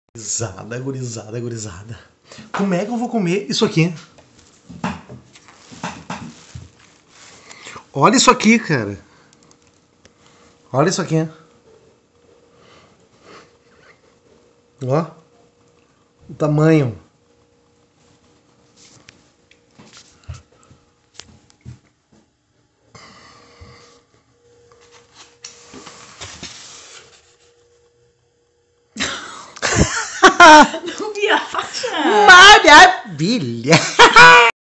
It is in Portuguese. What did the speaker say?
Gurizada, gurizada, gurizada. Como é que eu vou comer isso aqui? Olha isso aqui, cara. Olha isso aqui. Ó. O tamanho. Não viaja! Maravilha!